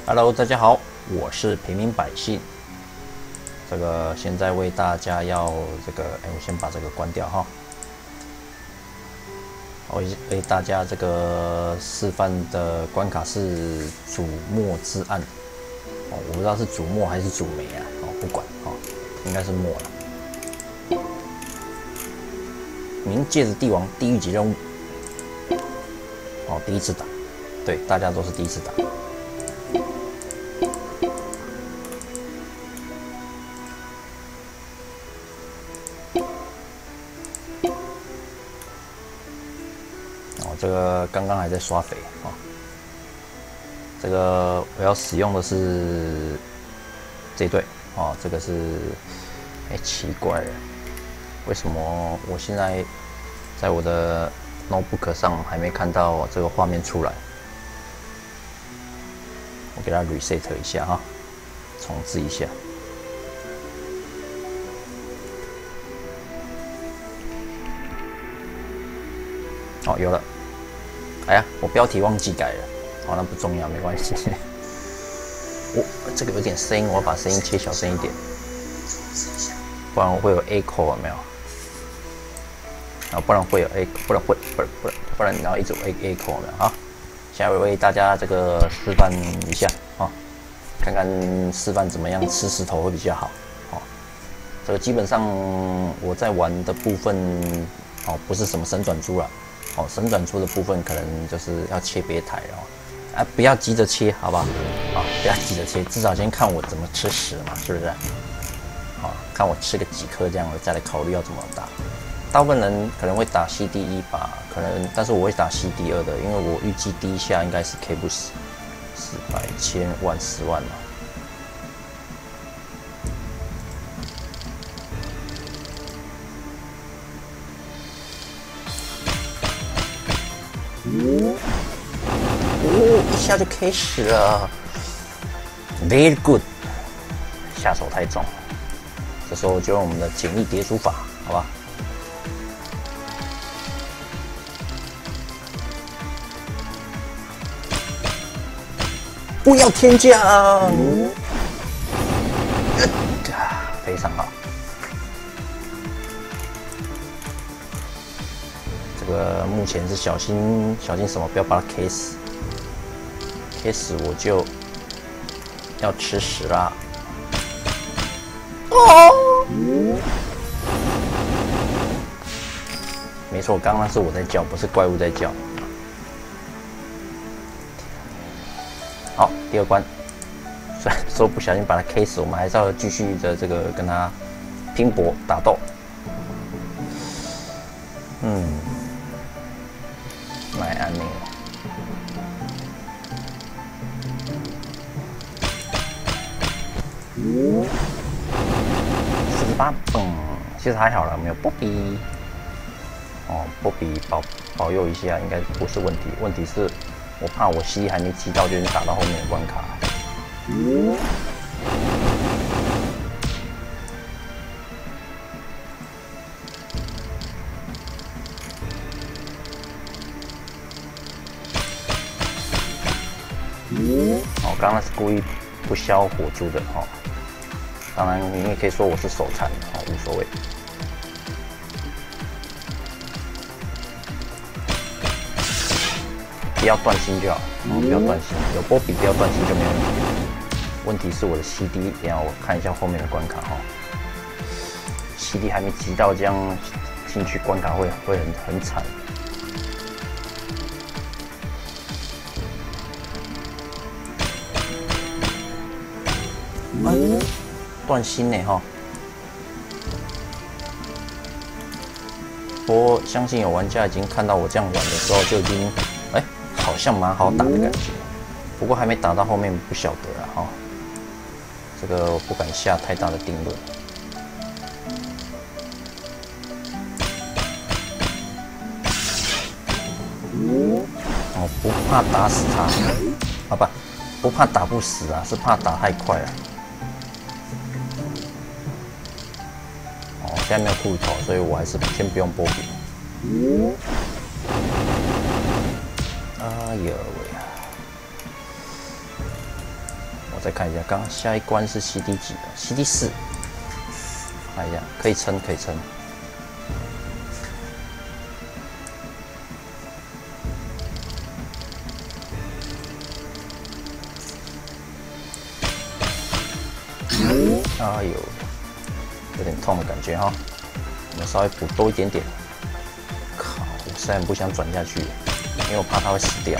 Hello，大家好，我是平民百姓。现在为大家要我先把这个关掉哈。我为大家示范的关卡是煮墨之暗。哦，我不知道是煮墨还是煮煤啊。哦，不管哦，应该是墨了。冥界之帝王地狱级任务。哦，第一次打，对，大家都是第一次打。刚刚还在刷肥啊。我要使用的是这一队哦，这个是奇怪了，为什么我现在在我的 notebook 上还没看到这个画面出来？我给它 reset 一下哈，重置一下。哦，有了。哎呀，我标题忘记改了，好，那不重要，没关系。这个有点声音，我要把声音切小声一点，不然会有 echo 有没有？然后不然会有 echo， 不然你要一直 echo 有没有？好，现在我为大家示范一下啊，看看示范怎么样吃石头会比较好。哦，基本上我在玩的部分哦，不是什么神转珠啦。哦，神转出的部分可能就是要切别台哦，不要急着切，好不好？不要急着切，至少先看我怎么吃屎嘛，是不是？看我吃个几颗这样，我再来考虑要怎么打。大部分人可能会打 CD1 吧，可能，但是我会打 CD2 的，因为我预计第一下应该是 K 不死，400、1000、万、10万嘛。一下就 K 10了 ，very good， 下手太重了。这时候就用我们的简易叠除法，好吧？不要添加，非常好。目前是小心什么，不要把它 K 死。K 死我就要吃屎啦！哦，没错，刚刚是我在叫，不是怪物在叫。好，第二关，虽然说不小心把它 K 死，我们还是要继续的跟他拼搏打斗。买安宁。48，其实还好了，没有波比。哦，波比保佑一下，应该不是问题。问题是我怕我CD还没击到，就已经打到后面的关卡。哦，刚刚是故意不消火珠的哦。当然，你也可以说我是手残哦，无所谓。不要断心就好，不要断心，有波比不要断心就没问题。问题是我的 CD， 等下我看一下后面的关卡哈。CD 还没击到，这样进去关卡会很惨。断心呢哈，不过相信有玩家已经看到我这样玩的时候，就已经好像蛮好打的感觉。不过还没打到后面不晓得了哈，我不敢下太大的定论。哦，不怕打死他，不怕打不死啊，是怕打太快了。现在没有骷髅头，所以我还是先不用波比。哎呦喂！ 再看一下，刚刚下一关是 CD 几的 ？CD 4。看一下，可以撑，可以撑。哎呦，有点痛的感觉哈。我们稍微补多一点点。靠，我实在不想转下去，因为我怕它会死掉。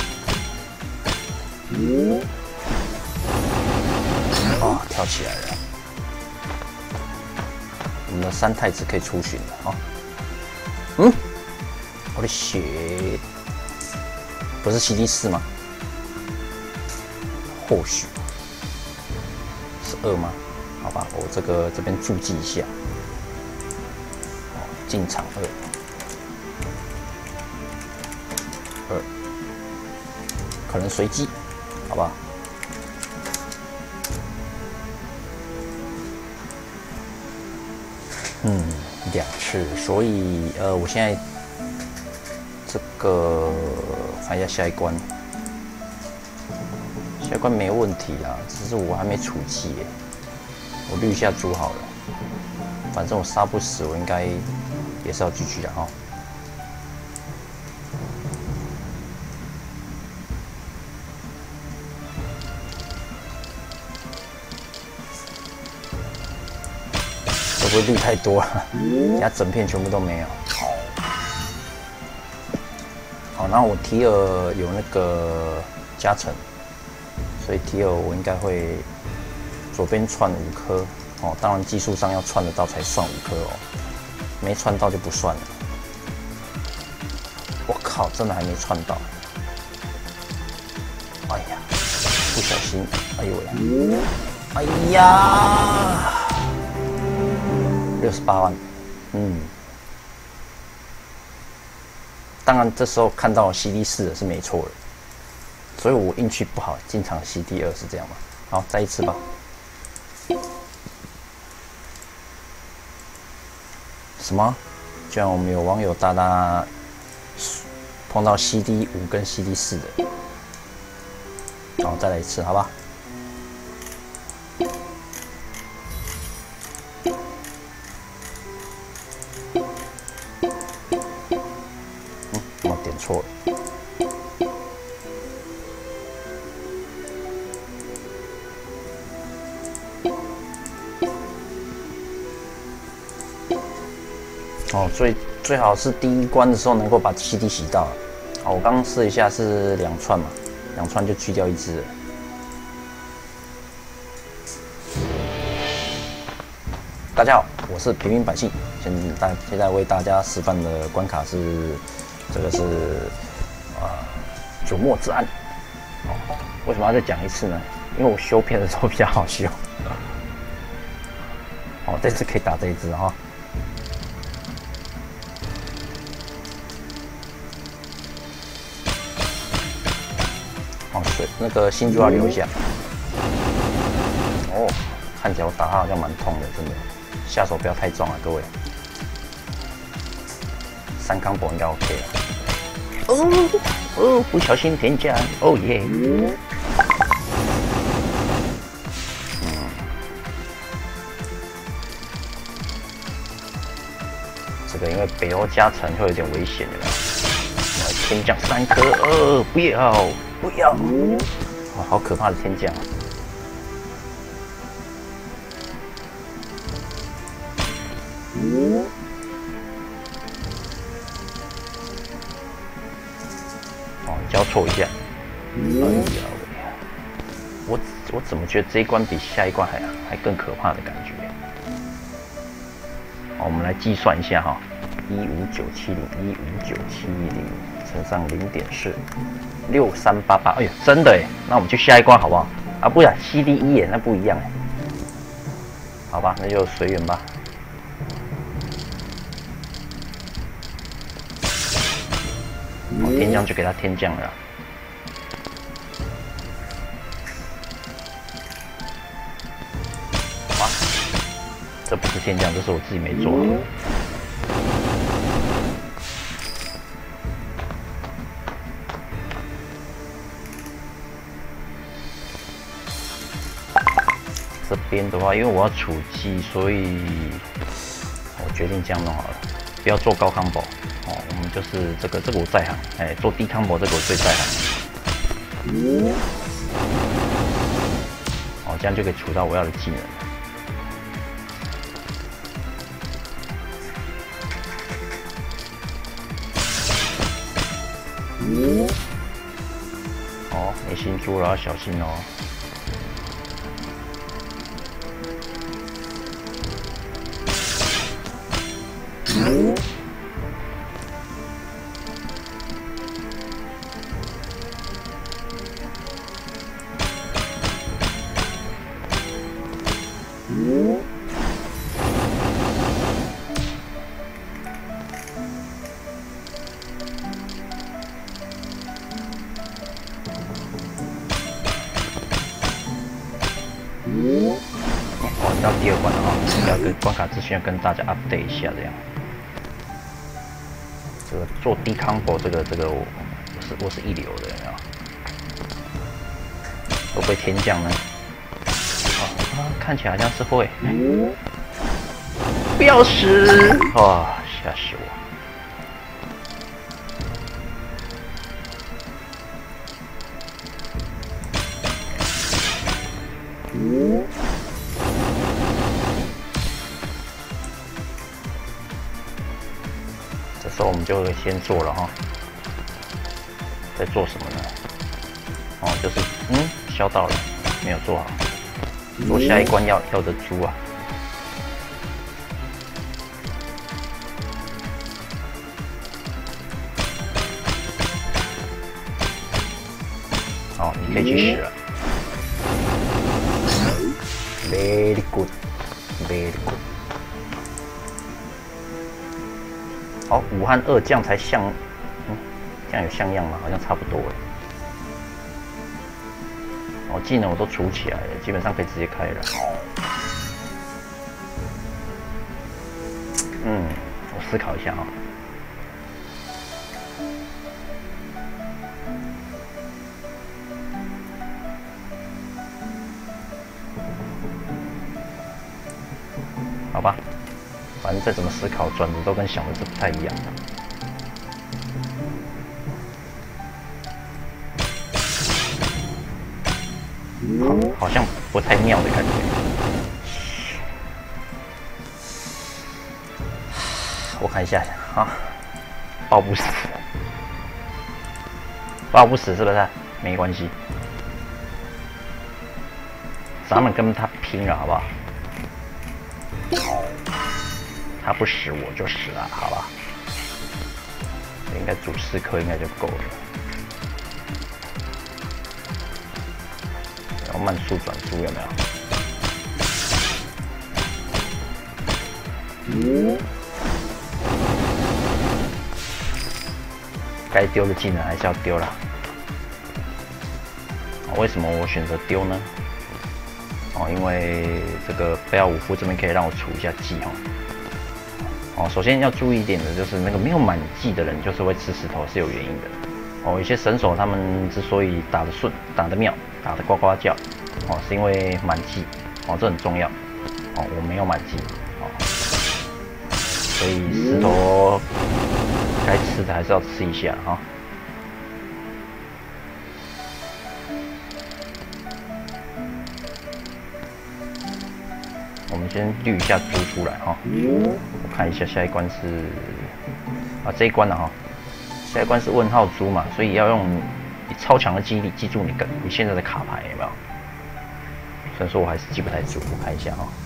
啊，跳起来了！我们的3太子可以出巡了啊！我的血，不是 CD 4吗？或许是2吗？好吧，我这边注记一下。哦，进场2，可能随机，好不好？2次，所以我现在这个看一下下一关，下一关没问题啦，只是我还没储气耶，我绿一下猪好了，反正我杀不死，我应该也是要继续的哈。会不会绿太多了？人家整片全部都没有。好，然后我提尔有那个加成，所以提尔我应该会左边串5颗哦。当然技术上要串得到才算5颗哦，没串到就不算了。我靠，真的还没串到！哎呀，不小心，哎呦喂！哎呀！68万，当然这时候看到 CD 4是没错的，所以我运气不好，进场 CD 2是这样吗？好，再一次吧。什么？居然我们有网友大大碰到 CD 5跟 CD 4的，好，再来一次，好吧？我点错了。哦，最好是第一关的时候能够把 CD 洗到。好，我刚刚试一下是2串嘛，2串就去掉1只了。大家好，我是平民百姓，现在为大家示范的关卡是这个是九墨之暗。哦，为什么要再讲一次呢？因为我修片的时候比较好修。哦，这次可以打这一只哈。哦，水那个心就要留一下。哦，看起来我打他好像蛮痛的，真的。下手不要太重啊，各位。3 combo 应该 OK 了。哦，不小心添加，哦耶！这个因为北欧加成会有点危险的，天降3颗，不要不要！哇，好可怕的天降！哦，交错一下。哎呀，我怎么觉得这一关比下一关还更可怕的感觉？好，我们来计算一下哈，15970乘上0.4，6388。哎呦，真的哎！那我们去下一关好不好？啊，不然 CD 1耶，那不一样哎。好吧，那就随缘吧。哦，天降就给他天降了。哇，这不是天降，这是我自己没做好。 边的话，因为我要储机，所以我决定这样弄好了，不要做高康宝哦。我们就是这个我在行，哎，做低康宝这个我最在行。哦，这样就可以储到我要的技能。哦，没新猪了，要小心哦。到第二关了哈，要跟关卡资讯要跟大家 update 一下，这样。这个做低 combo 这个我是一流的，有没有？会不会天降呢？看起来好像是会。不要死！哇，吓死我！这时候我们就先做了哈。在做什么呢？哦，就是消到了，没有做好。做下一关要的猪啊。好，你可以去死了。Very good, very good。好，5和2这样才像，这样有像样吗？好像差不多哎。哦，技能我都储起来了，基本上可以直接开了。我思考一下啊。好吧，反正再怎么思考，转的都跟想的是不太一样的。好像不太妙的感觉。我看一下啊，爆不死，爆不死是不是？没关系，咱们跟他拼了，好不好？他不死我就死了，好吧？应该煮4颗应该就够了。然后慢速转猪有没有？该丢的技能还是要丢啦。为什么我选择丢呢？因为这个贝奥武夫这边可以让我储一下技首先要注意一点的就是那个没有满技的人就是会吃石头是有原因的。有些神手他们之所以打得顺、打得妙、打得呱呱叫，是因为满技，这很重要。我没有满技，所以石头该吃的还是要吃一下啊。我们先滤一下猪出来哈，我看一下下一关是这一关了哈，下一关是问号猪嘛，所以要用你超强的记忆力记住你现在的卡牌有没有？虽然说我还是记不太住，我看一下哈。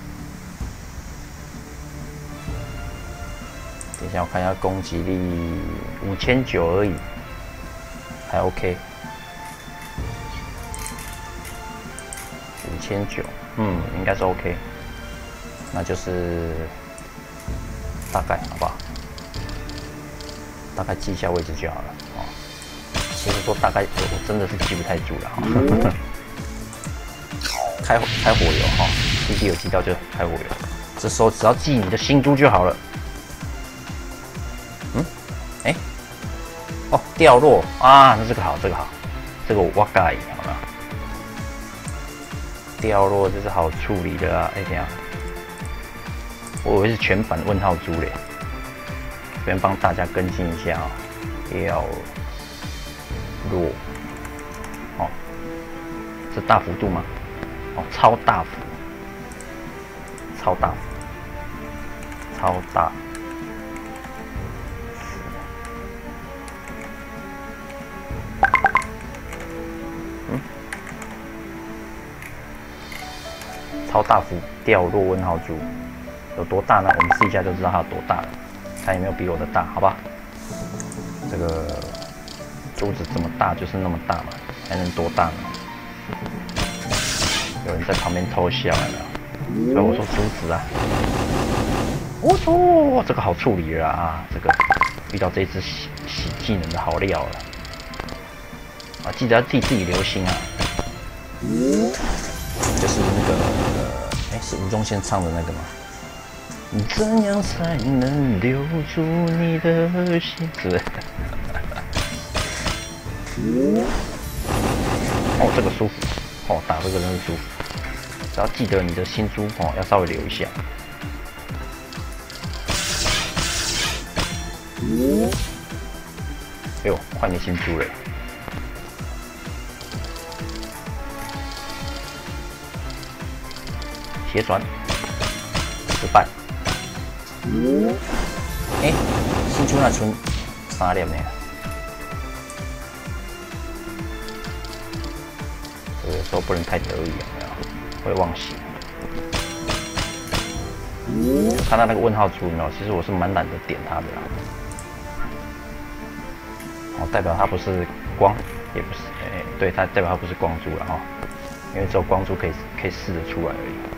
等一下我看一下攻击力5900而已，还 OK。5900，应该是 OK。那就是大概好不好？大概记一下位置就好了其实说大概我真的是记不太住了开火油弟弟有记到就开火油，这时候只要记你的新珠就好了。掉落啊，那这个好，这个我盖好了。 掉落，这是好处理的啊！哎，等下，我以为是全版问号猪嘞，这边帮大家更新一下啊、哦，掉落，哦，是大幅度吗？哦，超大幅，超大幅，超大。超大幅掉落问号猪有多大呢？我们试一下就知道它有多大了。看有没有比我的大，好吧？这个珠子这么大就是那么大嘛，还能多大呢？有人在旁边偷笑了没有？所以我说珠子啊，我操，这个好处理了啊！这个遇到这只洗技能的好料了啊！记得要替自己留心啊。就是那个，是吴宗宪唱的那个吗？怎样才能留住你的心？是不是？哦，这个舒服，哦，打这个真是舒服。只要记得你的新珠哦，要稍微留一下。哎呦，快没新珠了。斜转，失败。新珠那存3粒呢？这个有时候不能太得意，有没有？会忘形。看到那个问号珠有没有？其实我是蛮懒得点它的啦。哦，代表它不是光，也不是，对，它代表它不是光珠了哈，因为只有光珠可以试得出来而已。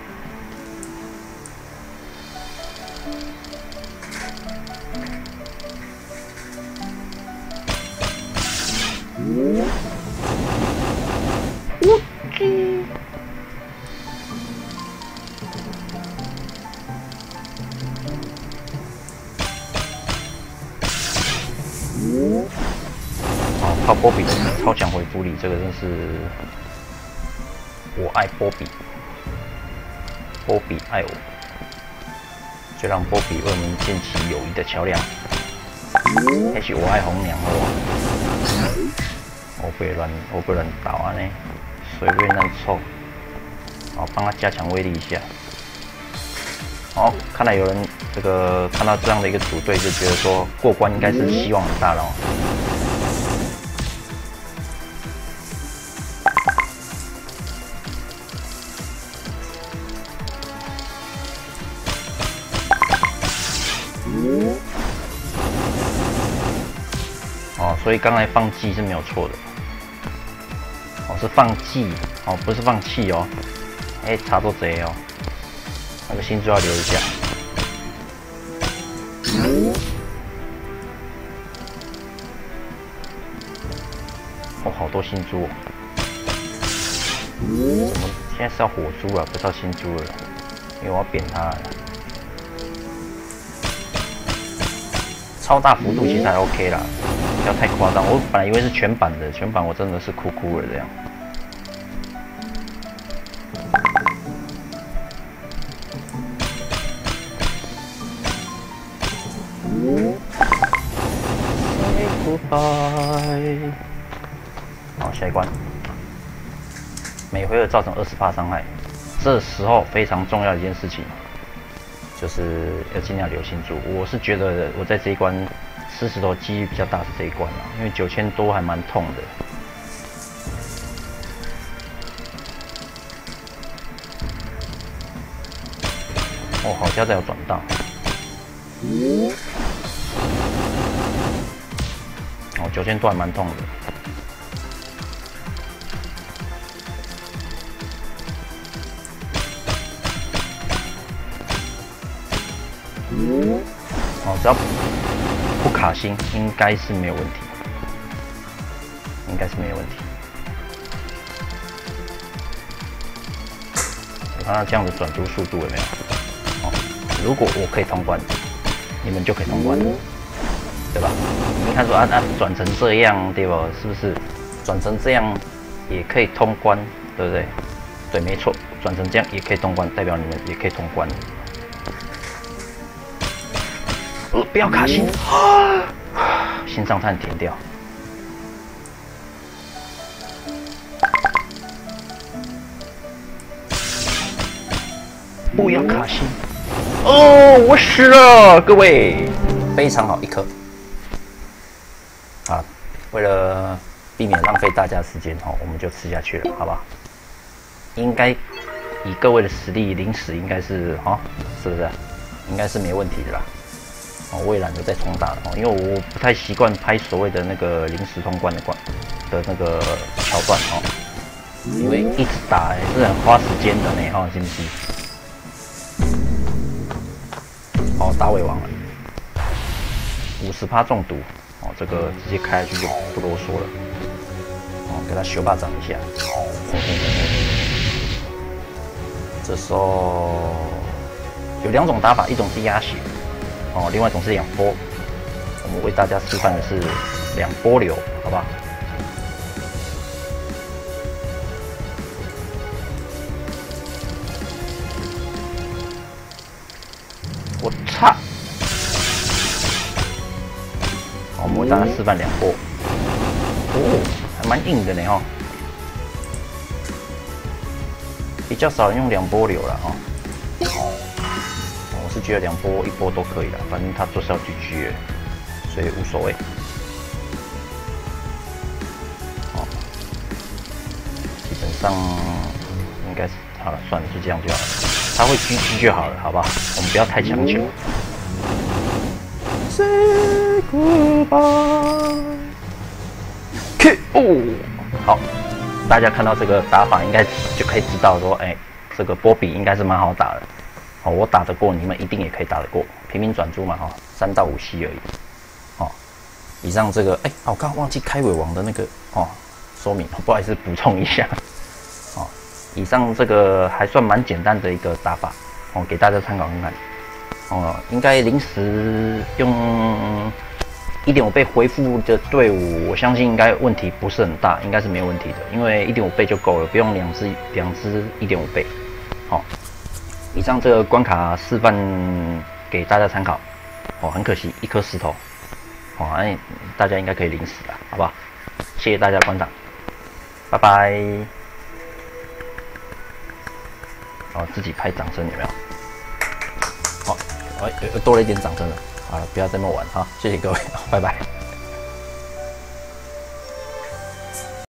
靠波比的超强回复力，这个真是我爱波比，波比爱我，就让波比为我们建起友谊的桥梁。也许我爱红娘哦，我不乱倒啊呢，随便乱凑，好，帮他加强威力一下。好，看来有人这个看到这样的一个组队，就觉得说过关应该是希望很大了哦。哦，所以刚才放弃是没有错的。哦，是放弃哦，不是放弃哦。差多贼哦，那个新珠要留一下。哦，好多新珠哦。怎么现在是要火珠了，不是要新珠了？因为我要扁它了。超大幅度其实还 OK 啦，不要太夸张。我本来以为是全版的，全版我真的是哭了这样。Say goodbye。好，下一关。每回合造成20%伤害，这时候非常重要的一件事情。就是要尽量留新珠。我是觉得我在这一关吃石头几率比较大是这一关啦，因为9000多还蛮痛的。哦，好像在有转到。哦，9000多还蛮痛的。哦，只要不卡星，应该是没有问题，应该是没有问题。你看它这样的转珠速度有没有？哦，如果我可以通关，你们就可以通关，对吧？你看说转成这样，对吧？是不是转成这样也可以通关，对不对？ 对，没错，转成这样也可以通关，代表你们也可以通关。不要卡心，心脏炭停掉。不要卡心。哦，我死了，各位，非常好，1颗。啊，为了避免浪费大家时间哦，我们就吃下去了，好不好？应该以各位的实力，零死应该是是不是？应该是没问题的啦。我也懒得再重打了哦，因为我不太习惯拍所谓的那个临时通关的那个桥段哦，因为一直打是很花时间的呢哈，信不信？打尾王了，50%中毒哦，这个直接开下去就不啰嗦了哦，给他修巴掌一下。这时候有2种打法，一种是压血哦，另外一种是2波。我们为大家示范的是2波流，好不好？我操！好，我们为大家示范2波。哦，还蛮硬的呢哈。比较少人用2波流了哈。我是觉得2波、1波都可以了，反正他就是要 GG 了，所以无所谓。好，基本上应该是好了，算了，就这样就好了。他会 GG 就好了，好不好？我们不要太强求。Say goodbye。好，大家看到这个打法，应该就可以知道说，这个波比应该是蛮好打的。哦，我打得过，你们一定也可以打得过。平民转珠嘛，3到5吸而已。以上这个，我刚刚忘记开尾王的那个说明，不好意思，补充一下。以上这个还算蛮简单的一个打法，给大家参考看看。应该临时用1.5倍回复的队伍，我相信应该问题不是很大，应该是没有问题的，因为1.5倍就够了，不用两只1.5倍。以上这个关卡示范给大家参考。很可惜1颗石头。大家应该可以领死了，好不好？谢谢大家观赏，拜拜。自己拍掌声有没有？多了一点掌声了。好了，不要这么玩哈，谢谢各位，拜拜。